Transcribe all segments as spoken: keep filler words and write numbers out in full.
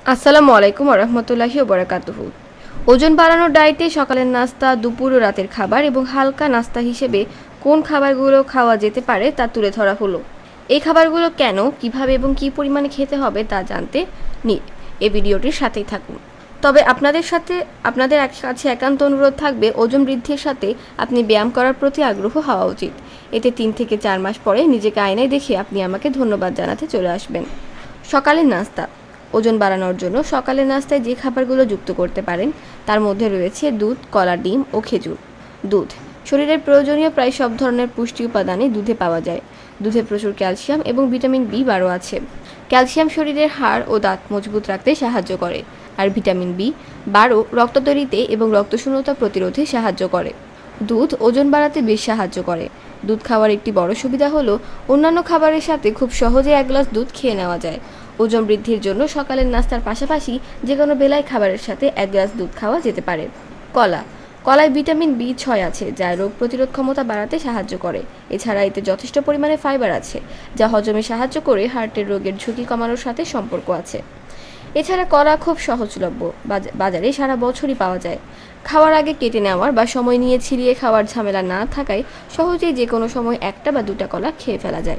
আসসালামু আলাইকুম ওয়া রাহমাতুল্লাহি ওয়া বারাকাতুহু। ওজন বাড়ানোর ডায়েটে সকালের নাস্তা, দুপুর ও রাতের খাবার এবং হালকা নাস্তা হিসেবে কোন খাবারগুলো খাওয়া যেতে পারে তা তুলে ধরা হলো। এই খাবারগুলো কেন, কিভাবে এবং কী পরিমাণে খেতে হবে তা জানতে নি এই ভিডিওটির সাথেই থাকুন। তবে আপনাদের সাথে আপনাদের কাছে একান্ত অনুরোধ থাকবে, ওজন বৃদ্ধির সাথে আপনি ব্যায়াম করার প্রতি আগ্রহ হওয়া উচিত। এতে তিন থেকে চার মাস পরে নিজেকে আয়নায় দেখে আপনি আমাকে ধন্যবাদ জানাতে চলে আসবেন। সকালের নাস্তা। ওজন বাড়ানোর জন্য সকালের নাস্তায় যে খাবারগুলো যুক্ত করতে পারেন তার মধ্যে রয়েছে দুধ, কলা, ডিম ও খেজুর। দুধ শরীরের প্রয়োজনীয় প্রায় সব ধরনের পুষ্টি উপাদানই দুধে পাওয়া যায়। দুধে প্রচুর ক্যালসিয়াম এবং ভিটামিন বি বারো আছে। ক্যালসিয়াম শরীরের হাড় ও দাঁত মজবুত রাখতে সাহায্য করে, আর ভিটামিন বি বারো রক্ত তৈরিতে এবং রক্তশূন্যতা প্রতিরোধে সাহায্য করে। দুধ ওজন বাড়াতে বেশ সাহায্য করে। দুধ খাওয়ার একটি বড় সুবিধা হলো অন্যান্য খাবারের সাথে খুব সহজে এক গ্লাস দুধ খেয়ে নেওয়া যায়। ওজন বৃদ্ধির জন্য সকালের নাস্তার পাশাপাশি যে কোনো বেলায় খাবারের সাথে এক গ্লাস দুধ খাওয়া যেতে পারে। কলা কলায় ভিটামিন বি ছয় আছে, যা রোগ প্রতিরোধ ক্ষমতা বাড়াতে সাহায্য করে। এছাড়া এতে যথেষ্ট পরিমাণে ফাইবার আছে, যা হজমে সাহায্য করে হার্টের রোগের ঝুঁকি কমানোর সাথে সম্পর্ক আছে। এছাড়া কলা খুব সহজলভ্য, বাজারে সারা বছরই পাওয়া যায়। খাওয়ার আগে কেটে নেওয়ার বা সময় নিয়ে ছিঁড়িয়ে খাওয়ার ঝামেলা না থাকায় সহজেই যে কোনো সময় একটা বা দুটা কলা খেয়ে ফেলা যায়।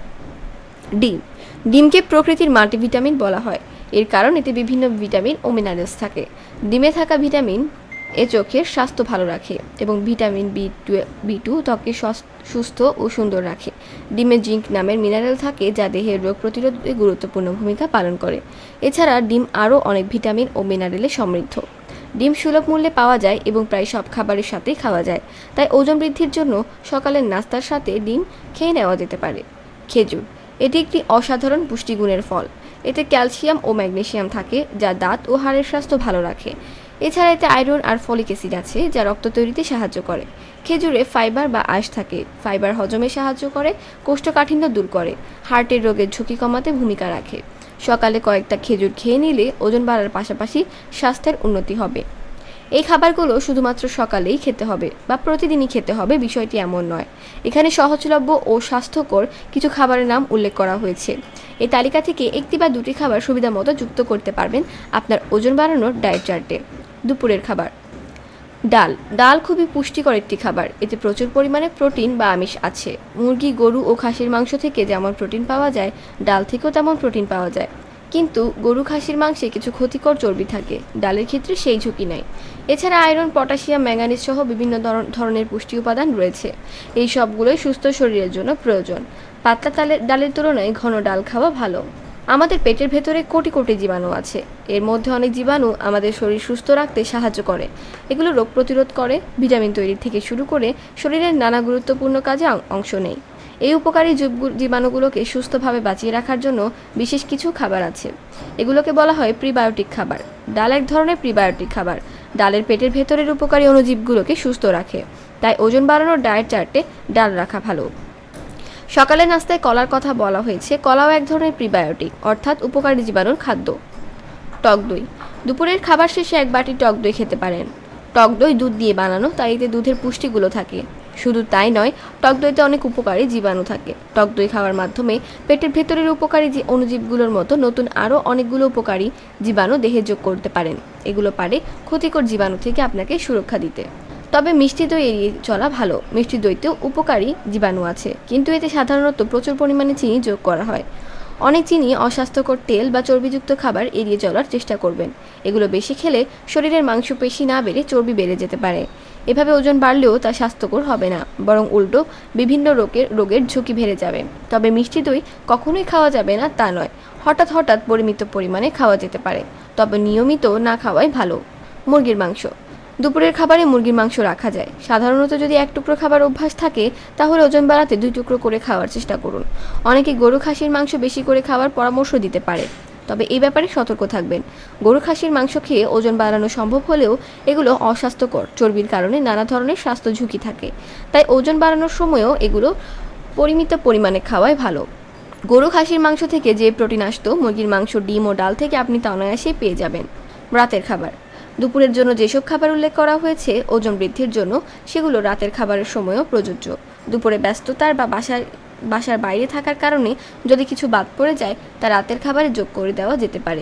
ডিম ডিমকে প্রকৃতির মাল্টিভিটামিন বলা হয়, এর কারণ এতে বিভিন্ন ভিটামিন ও মিনারেলস থাকে। ডিমে থাকা ভিটামিন এ চোখের স্বাস্থ্য ভালো রাখে এবং ভিটামিন বি বি টু ত্বককে সুস্থ ও সুন্দর রাখে। ডিমে জিঙ্ক নামের মিনারেল থাকে, যা দেহের রোগ প্রতিরোধে গুরুত্বপূর্ণ ভূমিকা পালন করে। এছাড়া ডিম আরও অনেক ভিটামিন ও মিনারেলে সমৃদ্ধ। ডিম সুলভ মূল্যে পাওয়া যায় এবং প্রায় সব খাবারের সাথেই খাওয়া যায়, তাই ওজন বৃদ্ধির জন্য সকালের নাস্তার সাথে ডিম খেয়ে নেওয়া যেতে পারে। খেজুর এটি একটি অসাধারণ পুষ্টিগুণের ফল। এতে ক্যালসিয়াম ও ম্যাগনেসিয়াম থাকে, যা দাঁত ও হাড়ের স্বাস্থ্য ভালো রাখে। এছাড়া এতে আয়রন আর ফলিক অ্যাসিড আছে, যা রক্ত তৈরিতে সাহায্য করে। খেজুরে ফাইবার বা আঁশ থাকে, ফাইবার হজমে সাহায্য করে, কোষ্ঠকাঠিন্য দূর করে, হার্টের রোগের ঝুঁকি কমাতে ভূমিকা রাখে। সকালে কয়েকটা খেজুর খেয়ে নিলে ওজন বাড়ার পাশাপাশি স্বাস্থ্যের উন্নতি হবে। এই খাবারগুলো শুধুমাত্র সকালেই খেতে হবে বা প্রতিদিনই খেতে হবে বিষয়টি এমন নয়। এখানে সহজলভ্য ও স্বাস্থ্যকর কিছু খাবারের নাম উল্লেখ করা হয়েছে। এই তালিকা থেকে একটি বা দুটি খাবার সুবিধা মতো যুক্ত করতে পারবেন আপনার ওজন বাড়ানোর ডায়েট চার্টে। দুপুরের খাবার। ডাল ডাল খুবই পুষ্টিকর একটি খাবার। এতে প্রচুর পরিমাণে প্রোটিন বা আমিষ আছে। মুরগি, গরু ও খাসির মাংস থেকে যেমন প্রোটিন পাওয়া যায়, ডাল থেকেও তেমন প্রোটিন পাওয়া যায়। কিন্তু গরু, খাসির মাংসে কিছু ক্ষতিকর চর্বি থাকে, ডালের ক্ষেত্রে সেই ঝুঁকি নেই। এছাড়া আয়রন, পটাশিয়াম, ম্যাঙ্গানিজ সহ বিভিন্ন ধরনের পুষ্টি উপাদান রয়েছে। এই সবগুলোই সুস্থ শরীরের জন্য প্রয়োজন। পাতলা ডালের ডালের তুলনায় ঘন ডাল খাওয়া ভালো। আমাদের পেটের ভেতরে কোটি কোটি জীবাণু আছে। এর মধ্যে অনেক জীবাণু আমাদের শরীর সুস্থ রাখতে সাহায্য করে। এগুলো রোগ প্রতিরোধ করে, ভিটামিন তৈরি থেকে শুরু করে শরীরের নানা গুরুত্বপূর্ণ কাজে অংশ নেয়। এই উপকারী জীবাণুগুলোকে সুস্থভাবে বাঁচিয়ে রাখার জন্য বিশেষ কিছু খাবার আছে। এগুলোকে বলা হয় প্রিবায়োটিক খাবার। ডাল এক ধরনের প্রিবায়োটিক খাবার। ডালের পেটের ভেতরের উপকারী অণুজীবগুলোকে সুস্থ রাখে, তাই ওজন বাড়ানোর ডায়েট চার্টে ডাল রাখা ভালো। সকালে নাস্তায় কলার কথা বলা হয়েছে। কলাও এক ধরনের প্রিবায়োটিক, অর্থাৎ উপকারী জীবাণুর খাদ্য। টক দই দুপুরের খাবার শেষে এক বাটি টক দই খেতে পারেন। টক দই দুধ দিয়ে বানানো, তাই এতে দুধের পুষ্টিগুলো থাকে। শুধু তাই নয়, টক দইতে অনেক উপকারী জীবাণু থাকে। টক দই খাওয়ার মাধ্যমে পেটের ভেতরের উপকারী যে অণুজীবগুলোর মতো নতুন আরও অনেকগুলো উপকারী জীবাণু দেহে যোগ করতে পারেন। এগুলো পারে ক্ষতিকর জীবাণু থেকে আপনাকে সুরক্ষা দিতে। তবে মিষ্টি দই এড়িয়ে চলা ভালো। মিষ্টি দইতেও উপকারী জীবাণু আছে, কিন্তু এতে সাধারণত প্রচুর পরিমাণে চিনি যোগ করা হয়। অনেক চিনি, অস্বাস্থ্যকর তেল বা চর্বিযুক্ত খাবার এড়িয়ে চলার চেষ্টা করবেন। এগুলো বেশি খেলে শরীরের মাংসপেশি না বেড়ে চর্বি বেড়ে যেতে পারে। এভাবে ওজন বাড়লেও তা স্বাস্থ্যকর হবে না, বরং উল্টো বিভিন্ন রোগের রোগের ঝুঁকি বেড়ে যাবে। তবে মিষ্টি দই কখনোই খাওয়া যাবে না তা নয়, হঠাৎ হঠাৎ পরিমিত পরিমাণে খাওয়া যেতে পারে, তবে নিয়মিত না খাওয়াই ভালো। মুরগির মাংস দুপুরের খাবারে মুরগির মাংস রাখা যায়। সাধারণত যদি এক টুকরো খাবার অভ্যাস থাকে, তাহলে ওজন বাড়াতে দুই টুকরো করে খাওয়ার চেষ্টা করুন। অনেকে গরু, খাসির মাংস বেশি করে খাওয়ার পরামর্শ দিতে পারে, তবে এই ব্যাপারে সতর্ক থাকবেন। গরু, খাসির মাংস খেয়ে ওজন বাড়ানো সম্ভব হলেও এগুলো অস্বাস্থ্যকর। চর্বির কারণে নানা ধরনের স্বাস্থ্য ঝুঁকি থাকে, তাই ওজন বাড়ানোর সময়ও এগুলো পরিমিত পরিমাণে খাওয়াই ভালো। গরু, খাসির মাংস থেকে যে প্রোটিন আসতো, মুরগির মাংস, ডিম ও ডাল থেকে আপনি তা অনায়াসেই পেয়ে যাবেন। রাতের খাবার দুপুরের জন্য যেসব খাবার উল্লেখ করা হয়েছে ওজন বৃদ্ধির জন্য, সেগুলো রাতের খাবারের সময়ও প্রযোজ্য। দুপুরে ব্যস্ততার বা বাসায় বাসার বাইরে থাকার কারণে যদি কিছু বাদ পড়ে যায়, তা রাতের খাবারে যোগ করে দেওয়া যেতে পারে।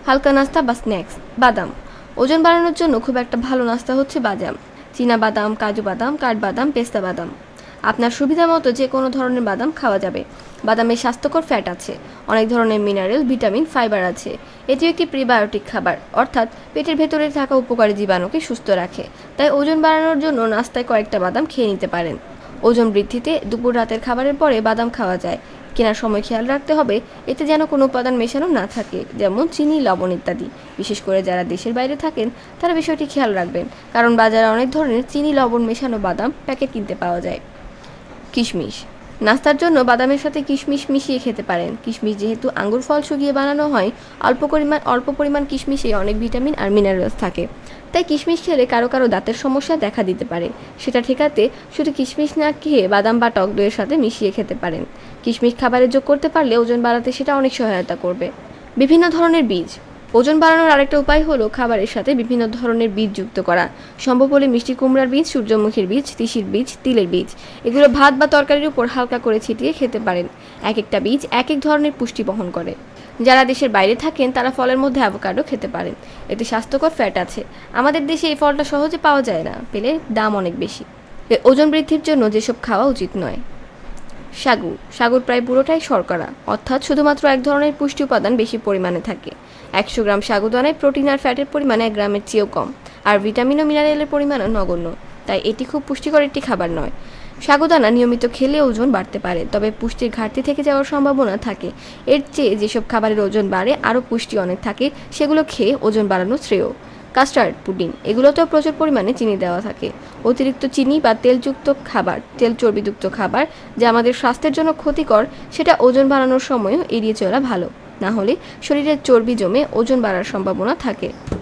হালকা নাস্তা বা স্ন্যাক্স। বাদাম ওজন বাড়ানোর জন্য খুব একটা ভালো নাস্তা হচ্ছে বাদাম। চীনা বাদাম, কাজু বাদাম, কাঠবাদাম, পেস্তা বাদাম। আপনার সুবিধা মতো যে কোনো ধরনের বাদাম খাওয়া যাবে। বাদামে স্বাস্থ্যকর ফ্যাট আছে, অনেক ধরনের মিনারেল, ভিটামিন, ফাইবার আছে। এটিও একটি প্রিবায়োটিক খাবার, অর্থাৎ পেটের ভেতরে থাকা উপকারী জীবাণুকে সুস্থ রাখে। তাই ওজন বাড়ানোর জন্য নাস্তায় কয়েকটা বাদাম খেয়ে নিতে পারেন। ওজন বৃদ্ধিতে দুপুর রাতের খাবারের পরে বাদাম খাওয়া যায়। কেনার সময় খেয়াল রাখতে হবে এতে যেন কোনো উপাদান মেশানো না থাকে, যেমন চিনি, লবণ ইত্যাদি। বিশেষ করে যারা দেশের বাইরে থাকেন তারা বিষয়টি খেয়াল রাখবেন, কারণ বাজারে অনেক ধরনের চিনি, লবণ মেশানো বাদাম প্যাকেট কিনতে পাওয়া যায়। কিশমিশ নাস্তার জন্য বাদামের সাথে কিশমিশ মিশিয়ে খেতে পারেন। কিশমিশ যেহেতু আঙ্গুর ফল শুকিয়ে বানানো হয়, অল্প পরিমাণ অল্প পরিমাণ কিশমিশে অনেক ভিটামিন আর মিনারেলস থাকে। তাই কিশমিশ খেলে কারো কারো দাঁতের সমস্যা দেখা দিতে পারে। সেটা ঠেকাতে শুধু কিশমিশ না খেয়ে বাদাম বা টক দইয়ের সাথে মিশিয়ে খেতে পারেন। কিশমিশ খাবারে যোগ করতে পারলে ওজন বাড়াতে সেটা অনেক সহায়তা করবে। বিভিন্ন ধরনের বীজ ওজন বাড়ানোর আরেকটা উপায় হলো খাবারের সাথে বিভিন্ন ধরনের বীজ যুক্ত করা। সম্ভব হলে মিষ্টি কুমড়ার বীজ, সূর্যমুখীর বীজ, তিসির বীজ, তিলের বীজ এগুলো ভাত বা তরকারির উপর হালকা করে ছিটিয়ে খেতে পারেন। এক একটা বীজ এক এক ধরনের পুষ্টি বহন করে। যারা দেশের বাইরে থাকেন তারা ফলের মধ্যে অ্যাভোকাডো খেতে পারেন। এতে স্বাস্থ্যকর ফ্যাট আছে। আমাদের দেশে এই ফলটা সহজে পাওয়া যায় না, পেলে দাম অনেক বেশি। ওজন বৃদ্ধির জন্য যেসব খাওয়া উচিত নয়। সাগু সাগুর প্রায় পুরোটাই শর্করা, অর্থাৎ শুধুমাত্র এক ধরনের পুষ্টি উপাদান বেশি পরিমাণে থাকে। একশো গ্রাম সাগুদানায় প্রোটিন আর ফ্যাটের পরিমাণ এক গ্রামের চেয়েও কম, আর ভিটামিন ও মিনারেলের পরিমাণও নগণ্য। তাই এটি খুব পুষ্টিকর একটি খাবার নয়। সাগুদানা নিয়মিত খেলে ওজন বাড়তে পারে, তবে পুষ্টির ঘাটতি থেকে যাওয়ার সম্ভাবনা থাকে। এর চেয়ে যেসব খাবারের ওজন বাড়ে, আরও পুষ্টি অনেক থাকে, সেগুলো খেয়ে ওজন বাড়ানো শ্রেয়। কাস্টার্ড পুডিং এগুলোতেও প্রচুর পরিমাণে চিনি দেওয়া থাকে। অতিরিক্ত চিনি বা তেলযুক্ত খাবার, তেল চর্বিযুক্ত খাবার যা আমাদের স্বাস্থ্যের জন্য ক্ষতিকর, সেটা ওজন বাড়ানোর সময়ও এড়িয়ে চলা ভালো। না হলে শরীরে চর্বি জমে ওজন বাড়ার সম্ভাবনা থাকে।